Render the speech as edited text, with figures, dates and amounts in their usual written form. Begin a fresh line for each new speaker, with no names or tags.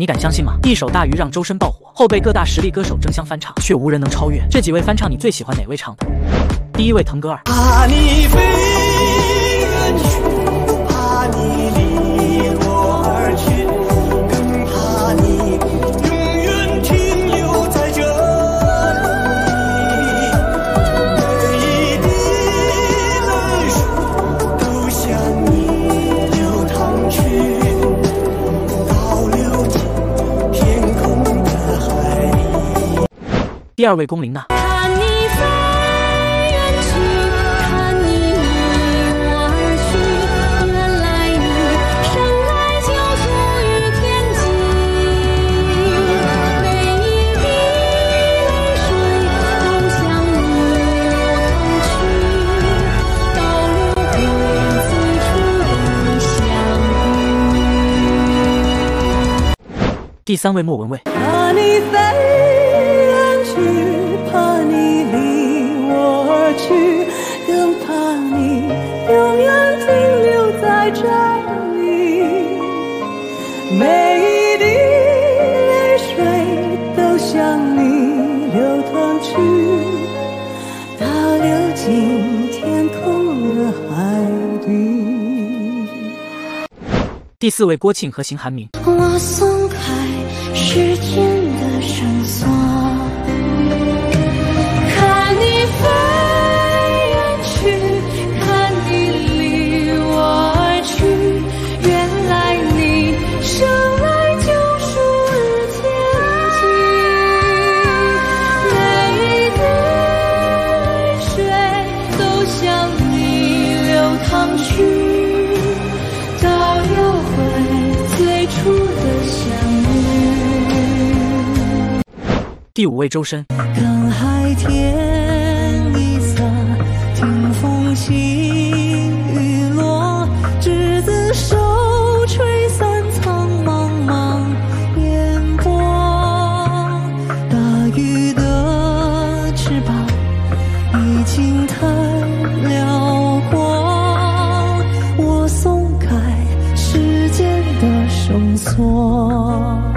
你敢相信吗？一首《大鱼》让周深爆火，后被各大实力歌手争相翻唱，却无人能超越。这几位翻唱，你最喜欢哪位唱的？第一位腾格尔。
怕你飞远去，怕你离我而去，更怕你永远停留在这里。每一滴泪水都向你流淌去，倒流进天空的海里。
第二位龚琳娜。 第三位莫文蔚。
怕你飞远去，怕你离我而去，更怕你永远停留在这里。每一滴泪水都向你流淌去，倒流进天空的海底。
第四位郭庆和邢涵明。
我松开时间的绳索，看你飞远去，看你离我而去，原来你生来就是天际。每一滴泪水都向你流淌去，倒流回最初的相遇。
第五位周深。
等海天一色，听风起雨落，执子手，吹散苍茫茫烟波。大鱼的翅膀已经太辽阔，我松开时间的绳索。